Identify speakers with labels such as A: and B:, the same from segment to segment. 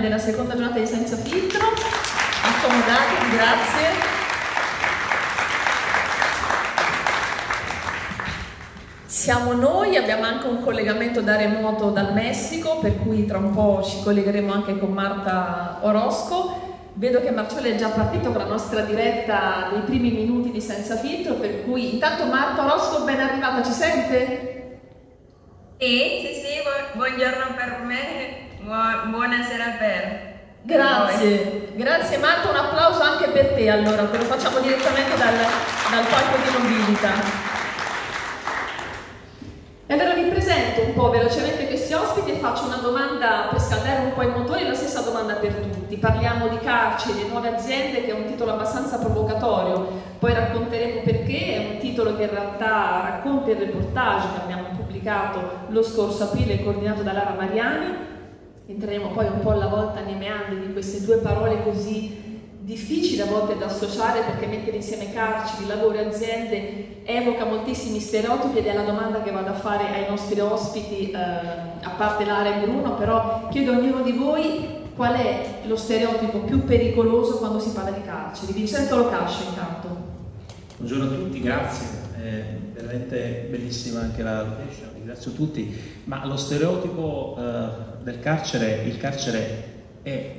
A: della seconda giornata di Senza Filtro. Accomodatevi, grazie. Siamo noi, abbiamo anche un collegamento da remoto dal Messico, per cui tra un po' ci collegheremo anche con Marta Orozco. Vedo che Marcello è già partito con la nostra diretta dei primi minuti di Senza Filtro, per cui intanto Marta Orozco, ben arrivata, ci sente?
B: Sì, buongiorno per me, buonasera per
A: Grazie, grazie Marta, un applauso anche per te, allora te lo facciamo direttamente dal palco di Nobilita. E allora vi presento un po' velocemente questi ospiti e faccio una domanda per scaldare un po' i motori, la stessa domanda per tutti. Parliamo di carceri e nuove aziende, che è un titolo abbastanza provocatorio, poi racconteremo perché, è un titolo che in realtà racconta il reportage che abbiamo pubblicato lo scorso aprile, coordinato da Lara Mariani. Entreremo poi un po' alla volta nei meandri di queste due parole così difficili a volte da associare, perché mettere insieme carceri, lavoro e aziende evoca moltissimi stereotipi, ed è la domanda che vado a fare ai nostri ospiti, a parte Lara e Bruno. Però chiedo a ognuno di voi qual è lo stereotipo più pericoloso quando si parla di carceri. Vincenzo Locascio intanto.
C: Buongiorno a tutti, grazie, è veramente bellissima anche la location, ringrazio tutti, ma lo stereotipo del carcere, il carcere è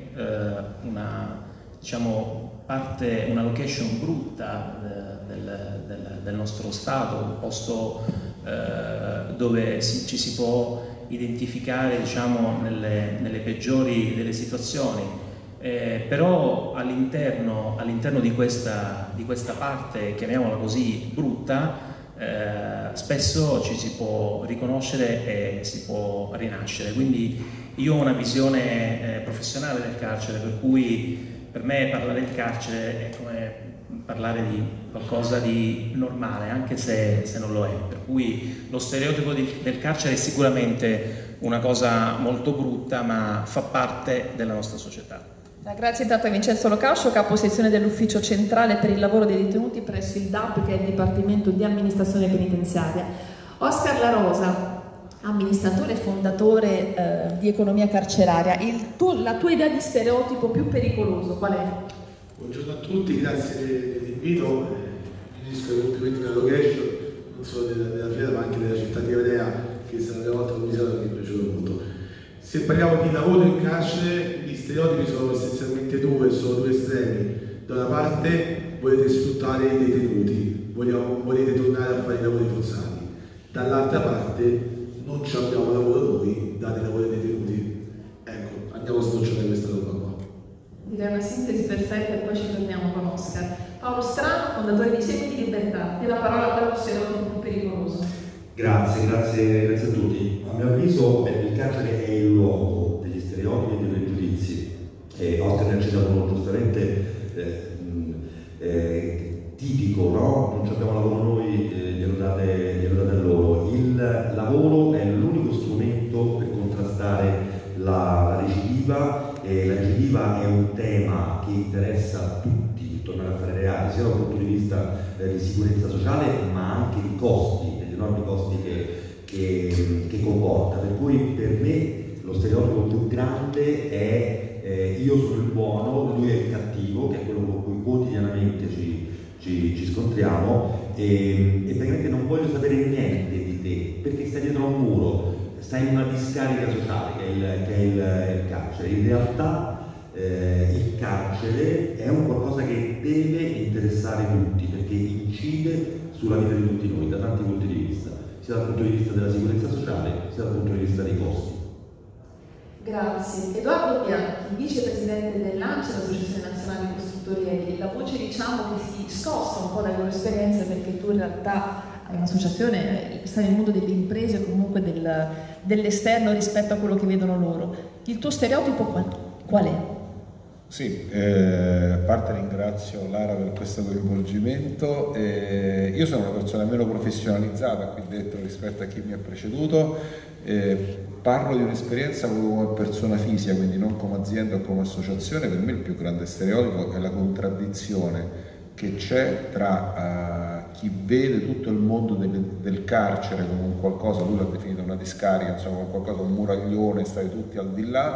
C: una location brutta del nostro Stato, un posto dove ci si può identificare, diciamo, nelle peggiori delle situazioni, però all'interno di questa parte, chiamiamola così, brutta, spesso ci si può riconoscere e si può rinascere. Quindi io ho una visione professionale del carcere, per cui per me parlare di carcere è come parlare di qualcosa di normale, anche se non lo è. Per cui lo stereotipo del carcere è sicuramente una cosa molto brutta, ma fa parte della nostra società.
A: Grazie intanto a Vincenzo Locascio, capo sezione dell'Ufficio Centrale per il Lavoro dei Detenuti presso il DAP, che è il Dipartimento di Amministrazione Penitenziaria. Oscar La Rosa, amministratore e fondatore di Economia Carceraria. La tua idea di stereotipo più pericoloso qual è?
D: Buongiorno a tutti, grazie dell'invito. Finisco i complimenti della location, non solo della fiera ma anche della città di Ivrea, che è stata la volta visitata, che mi è piaciuto molto. Se parliamo di lavoro in carcere, gli stereotipi sono essenzialmente sono due estremi. Da una parte volete sfruttare i detenuti, volete tornare a fare i lavori forzati, dall'altra parte non ci abbiamo lavoro noi, date lavoro ai detenuti. Ecco, andiamo a snocciolare questa roba qua.
A: Direi una sintesi perfetta e poi ci torniamo con Oscar. Paolo Strano, fondatore di Seguiti Libertà, e la parola per lo stereotipo più pericoloso.
E: Grazie a tutti. A mio avviso il carcere è il luogo degli stereotipi e dei pregiudizi. Oscar ne ha citato uno giustamente tipico, no? Non ci abbiamo lavoro noi, glielo date a loro. Il lavoro è l'unico strumento per contrastare la recidiva, e la recidiva è un tema che interessa a tutti, tornare a fare reati, sia dal punto di vista di sicurezza sociale, ma anche di costi, degli enormi costi che comporta. Per cui per me lo stereotipo più grande è io sono il buono, lui è il cattivo, che è quello con cui quotidianamente ci scontriamo, e praticamente non voglio sapere niente di te, perché stai dietro a un muro, stai in una discarica sociale che è il carcere. In realtà il carcere è un qualcosa che deve interessare tutti, perché incide sulla vita di tutti noi da tanti punti di vista, sia dal punto di vista della sicurezza sociale, sia dal punto di vista dei costi.
A: Grazie. Edoardo Bianchi, vicepresidente dell'ANCI, l'Associazione Nazionale di Costruttori Edili. La voce, diciamo, che si scosta un po' dalle loro esperienze, perché tu in realtà hai un'associazione, stai nel mondo delle imprese o comunque dell'esterno rispetto a quello che vedono loro. Il tuo stereotipo qual è?
F: Sì, a parte ringrazio Lara per questo coinvolgimento. Io sono una persona meno professionalizzata qui dentro rispetto a chi mi ha preceduto. Parlo di un'esperienza come persona fisica, quindi non come azienda o come associazione. Per me il più grande stereotipo è la contraddizione che c'è tra chi vede tutto il mondo del carcere come un qualcosa, lui l'ha definito una discarica, insomma, qualcosa, un muraglione, state tutti al di là,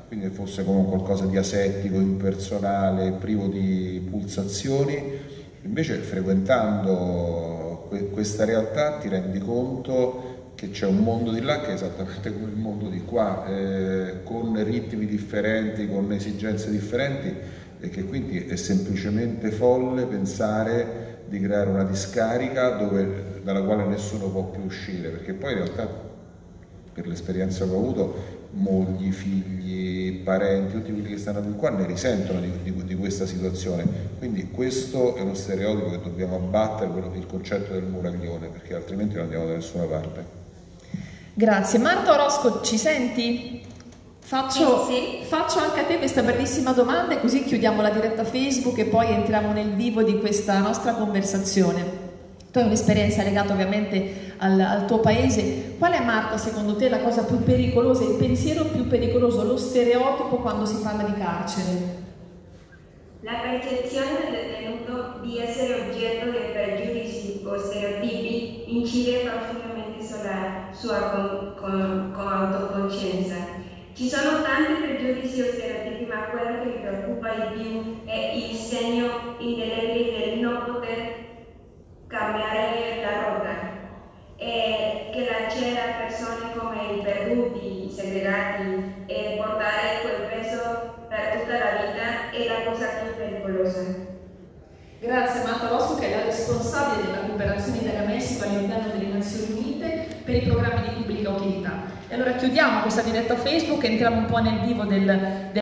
F: quindi fosse come qualcosa di asettico, impersonale, privo di pulsazioni. Invece frequentando questa realtà ti rendi conto che c'è un mondo di là che è esattamente come il mondo di qua, con ritmi differenti, con esigenze differenti, e che quindi è semplicemente folle pensare di creare una discarica dalla quale nessuno può più uscire, perché poi in realtà, per l'esperienza che ho avuto, mogli, figli, parenti, tutti quelli che stanno qua ne risentono di questa situazione. Quindi questo è uno stereotipo che dobbiamo abbattere, il concetto del muraglione, perché altrimenti non andiamo da nessuna parte.
A: Grazie. Marta Orozco, ci senti? Faccio anche a te questa brevissima domanda e così chiudiamo la diretta Facebook e poi entriamo nel vivo di questa nostra conversazione. Tu hai un'esperienza legata ovviamente al tuo paese. Qual è, Marta, secondo te la cosa più pericolosa, il pensiero più pericoloso, lo stereotipo quando si parla di carcere?
G: La percezione del detenuto di essere oggetto di pregiudizi o stereotipi incide profondamente sulla sua autocoscienza. Ci sono tanti pregiudizi o stereotipi, ma quello che mi preoccupa di più è il segno indelebile del non poter cambiare la rotta, e che lacera persone come i perduti, i segregati, e portare quel peso per tutta la vita è la cosa più pericolosa.
A: Grazie Marta Orozco, che è la responsabile della cooperazione Italia-Messico all'interno delle Nazioni Unite per i programmi di pubblica utilità. E allora chiudiamo questa diretta Facebook e entriamo un po' nel vivo del